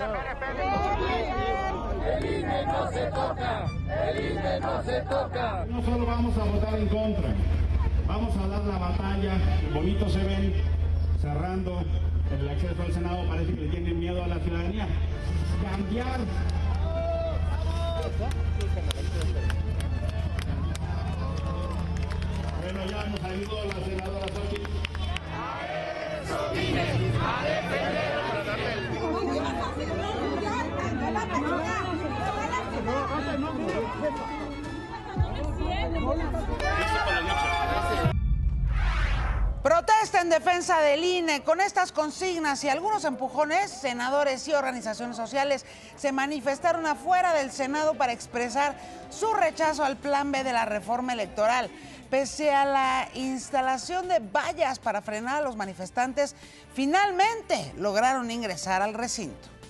El INE no se toca, el INE no se toca. No solo vamos a votar en contra, vamos a dar la batalla. Bonito se ven cerrando el acceso al Senado, parece que le tienen miedo a la ciudadanía. Cambiar. Bueno, ya hemos salido a la senadora Xochitl. A eso vine, a defender Protesta en defensa del INE. Con estas consignas y algunos empujones, senadores y organizaciones sociales se manifestaron afuera del Senado para expresar su rechazo al Plan B de la reforma electoral. Pese a la instalación de vallas para frenar a los manifestantes, finalmente lograron ingresar al recinto.